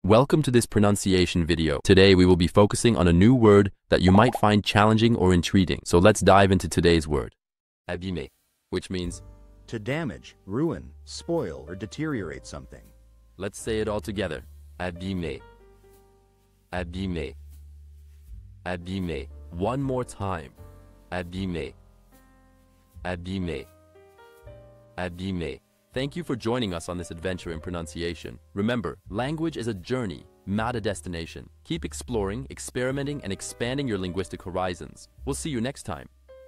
Welcome to this pronunciation video. Today we will be focusing on a new word that you might find challenging or intriguing. So let's dive into today's word. Abîmer, which means to damage, ruin, spoil, or deteriorate something. let's say it all together. Abîmer. Abîmer. Abîmer. One more time. Abîmer. Abîmer. Abîmer. Thank you for joining us on this adventure in pronunciation. Remember, language is a journey, not a destination. Keep exploring, experimenting, and expanding your linguistic horizons. We'll see you next time.